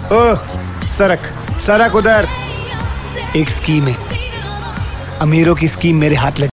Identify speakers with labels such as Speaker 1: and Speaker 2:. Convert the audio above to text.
Speaker 1: ओह सरक सरक उधर। एक स्कीम है, अमीरों की स्कीम मेरे हाथ लगी।